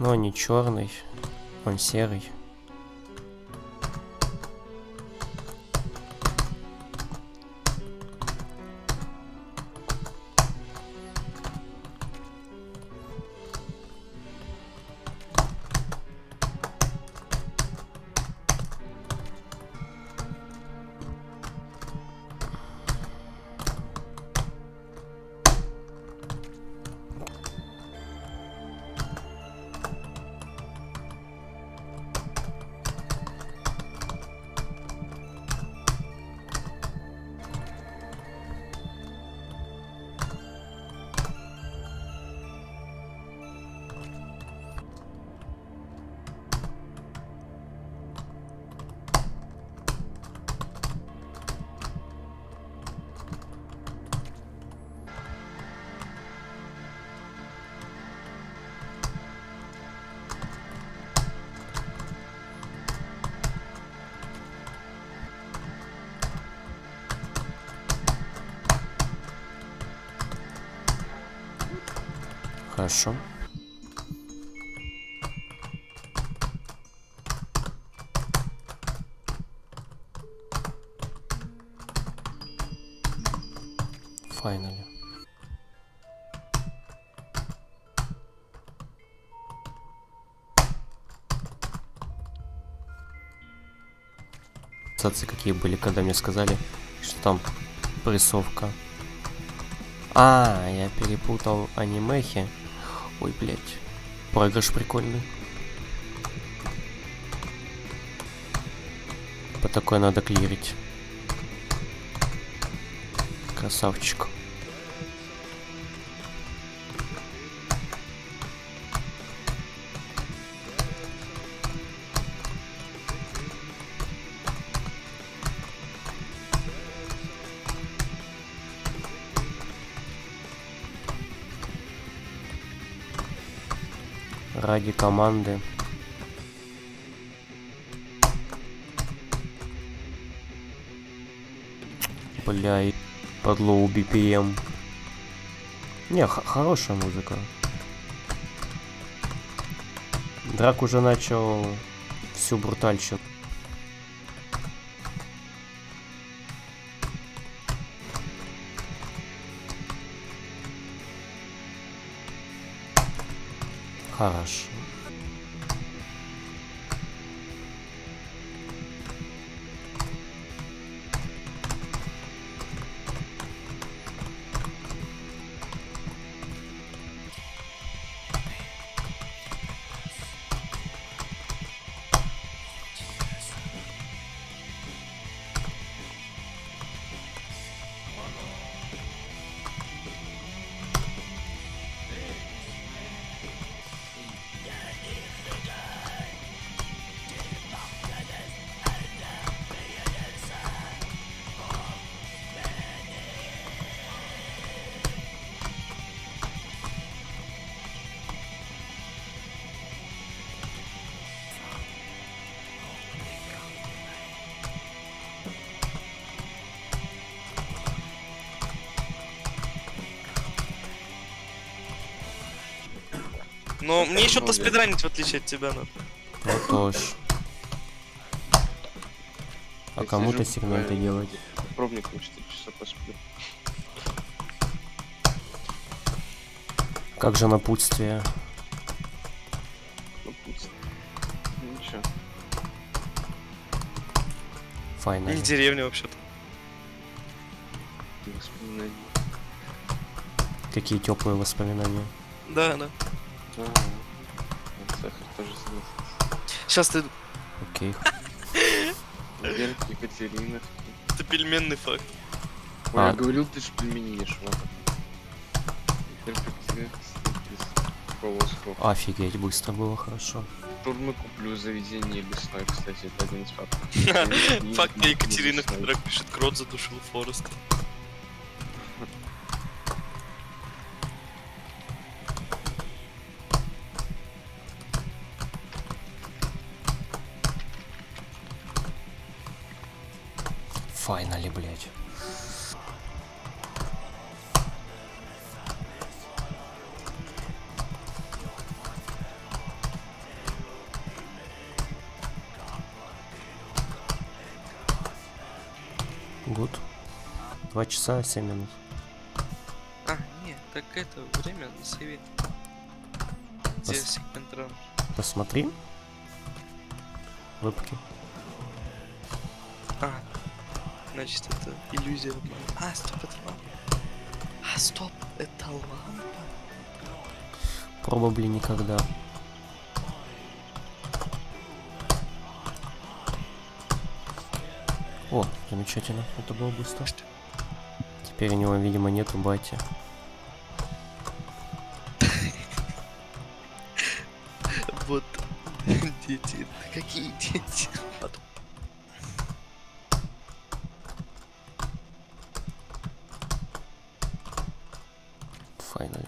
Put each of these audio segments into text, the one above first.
Но он не черный, он серый. Хорошо. Finally. Ассоциации какие были, когда мне сказали, что там прессовка. А, я перепутал анимехи. Ой, блядь. Проигрыш прикольный. По такой надо клирить. Красавчик. Ради команды. Бля, и под лоу BPM. Не, хорошая музыка. Драк уже начал всю брутальщину. Хорошо. Но мне еще поспидранить, в отличие от тебя, надо. Ну тоже. А кому-то сигнал-то делать? Пробником 4 часа посплю. Как же напутствие? Напутствие. Ничего. Файна. Не деревня вообще-то. Воспоминания. Какие теплые воспоминания. Да, да. Сахар тоже снился. Сейчас ты... Окей. Вверх, Екатерина. Это пельменный факт. Ой, я говорил, ты же пельмени ешь, вот. Перспективы из полосков. Офигеть, быстро было, хорошо. Турмы куплю, заведение лесное, кстати, это один из фактов. Факт на Екатерина, которая пишет, Крот задушил Форест. Файнали, блять. Гуд. 2 часа 7 минут. А, нет, так это время на сейве. Где сегмент ран? Посмотри. Вебки. А, значит это иллюзия обмана. А, стоп, это лампа. А, стоп, это лампа. Probably никогда. О, замечательно. Это было быстро. Теперь у него, видимо, нету бати. Вот дети. Какие дети? Finally.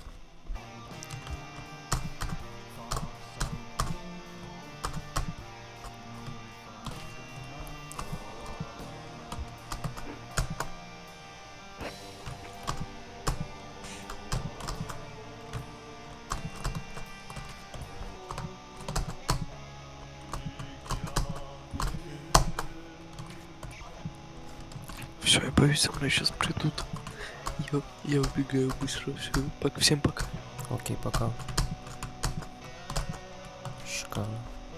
Все, я боюсь, со мной сейчас придут. Я убегаю быстро. Все, всем пока. Окей, пока. Шикарно.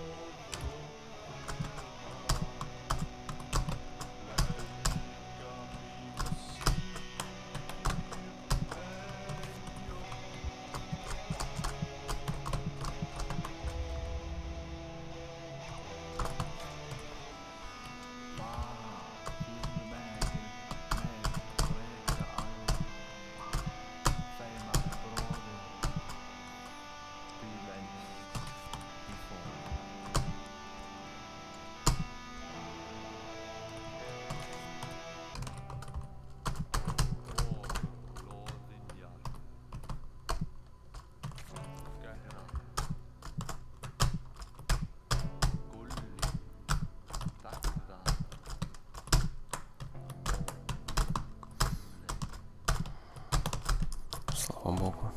Слава богу.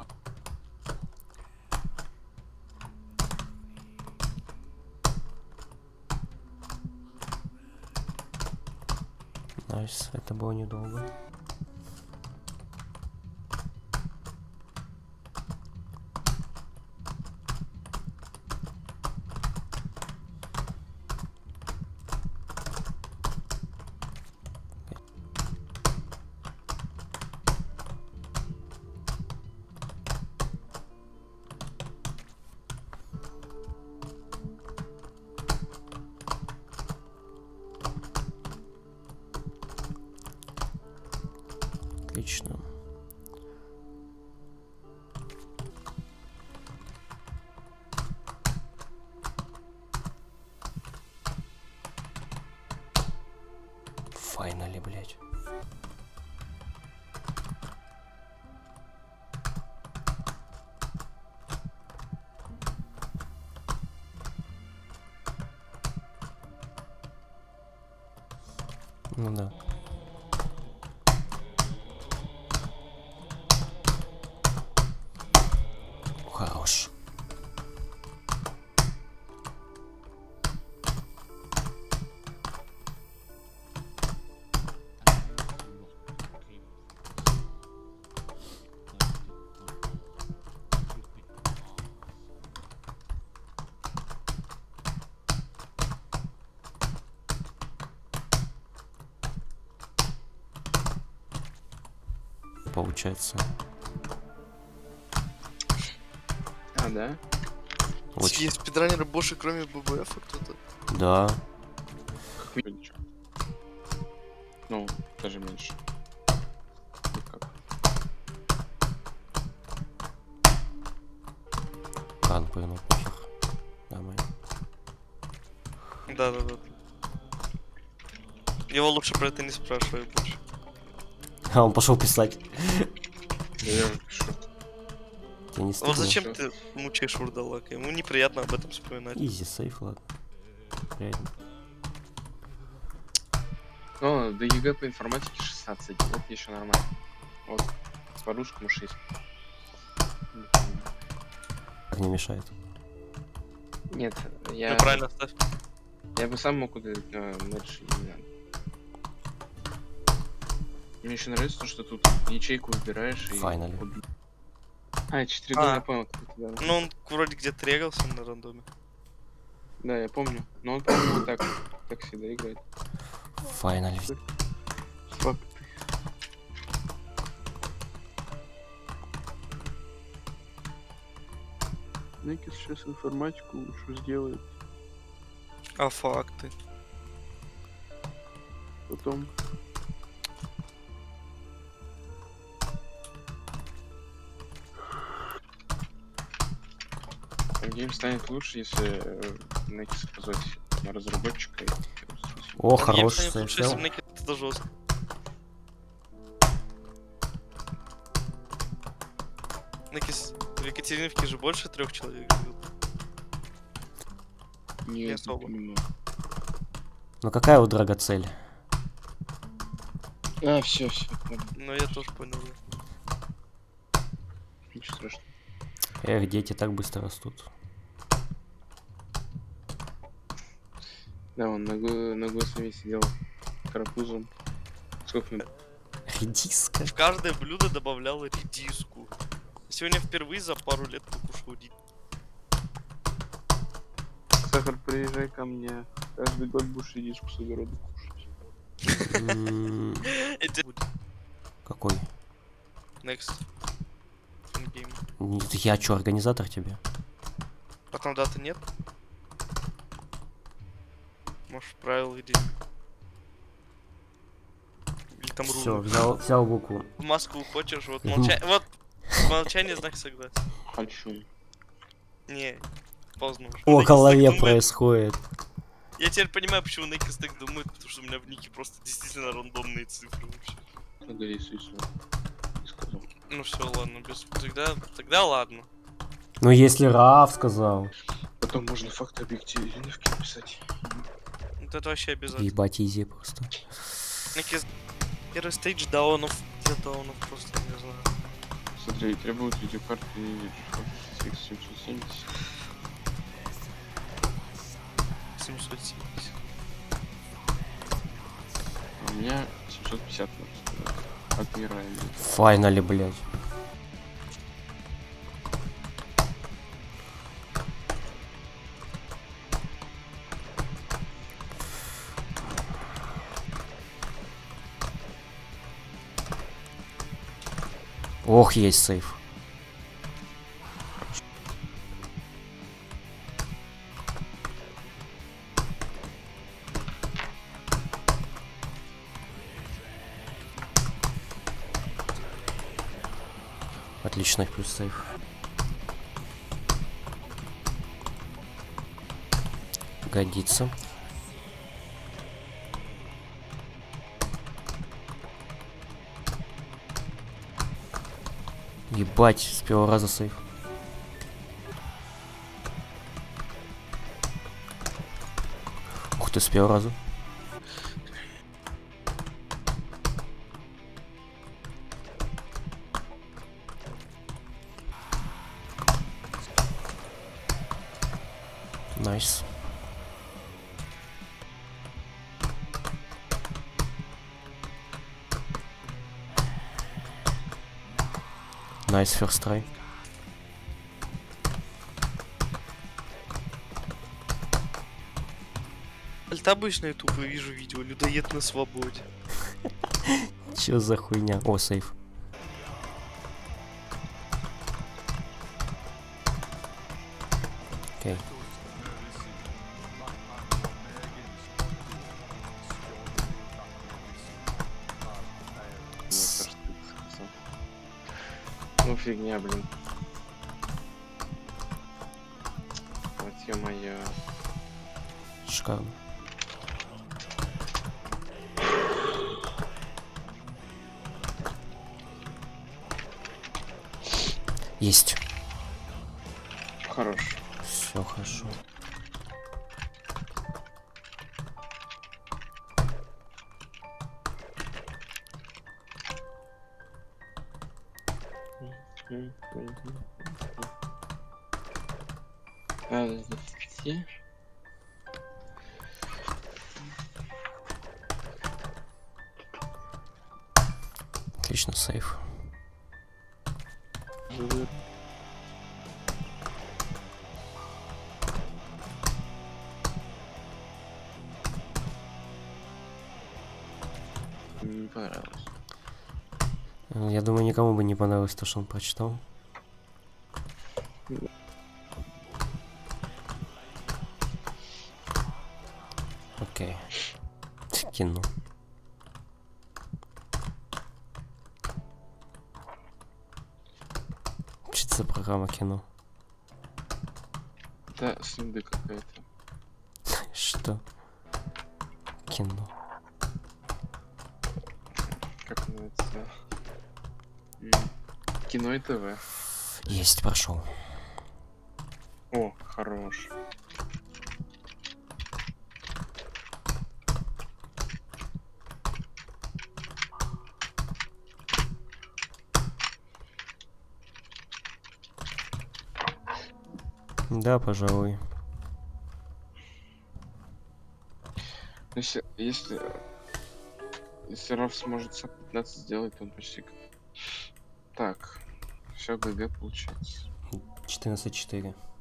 Найс, это было недолго. Отлично. Файнали, блять. Ну да. Хорош. Получается. А, да? Очень. Есть спидранеры больше, кроме ББФ, кто-то. Да. Ничего. Ну, даже меньше. Ну как? Кан прыгнул пофиг. Нормально. Да. Его лучше про это не спрашивай больше. А он пошел писать. Я уже пишу. Тебе не стыдно? Вот зачем ты мучаешь вурдалака? Ему неприятно об этом вспоминать. Изи сейф, ладно. Приятно. Ну, до ЕГЭ по информатике 16. Это еще нормально. Вот. С подушками 6. Не мешает. Нет, я... Ну правильно ставь. Я бы сам мог удалить, но лучше не надо. Мне еще нравится то, что тут ячейку выбираешь и... Finally. А, 4 года, я понял, как это, да. Ну, он вроде где-то регался на рандоме. Да, я помню. Но он, по-моему, вот так всегда играет. Finally. Фак. Некис сейчас информатику лучше сделает. А факты? Потом. Гейм станет лучше, если Некис позвать на разработчика. О, Гейм хороший станет лучше, сейф. если Некис это жестко. Некис в Екатериновке же больше 3 человек живет. Не особо. понимаю. Ну какая у Драга цель? А, все. Ну я тоже понял. Ничего страшного. Эх, дети так быстро растут. Да, он на Госве сидел карапузом. Сколько минут? Редиска. В каждое блюдо добавлял редиску. Сегодня впервые за пару лет покушал редиску. Сахар, приезжай ко мне. Каждый год будешь редиску с огорода кушать. Это будет Какой? next game. Я чё, организатор тебе? А там даты нет? Может, правил иди. Или там Все, рулы. взял букву. В Москву хочешь? Вот молчание, знак согласия. Хочу. Не, поздно уже. О, Некис голове так думает. происходит. Я теперь понимаю, почему Некис так думает, потому что у меня в нике просто действительно рандомные цифры вообще. Погоди, свистнул. Не сказал. Ну все, ладно, без... тогда ладно. Ну если Раф сказал. Потом можно факты объективировки написать. Вот это вообще обязательно. Ебать, изи просто. Некис... Первый стейдж даунов, где даунов просто не знаю. Смотри, требуют видеокарты GeForce GTX 770. 770. А у меня 750, можно сказать. Отмираем. Finally, блядь. Ох, есть сейф. Отличный плюс сейф. Годится. Ебать, с первого раза сейф. Ух ты, с первого раза. Найс. Найс, first try. Альтабусь на ютубе, вижу видео, людоед на свободе. Чё за хуйня? О, сейф. Окей. Ну фигня, блин. Вот ё-моё. Шикарно. Есть. Хорош. Все хорошо. Подожди. Отлично, сейф. Не понравилось. Я думаю, никому бы не понравилось то, что он прочитал. Окей. Кино. Что это за программа кино? Да, синды какая-то. Что? Кино. Как называется? Кино и ТВ. Есть, прошел. О, хорош. Да, пожалуй. Если Раф сможет САП 15 сделать, то он почти... Так, все, ГГ получается. 14-4.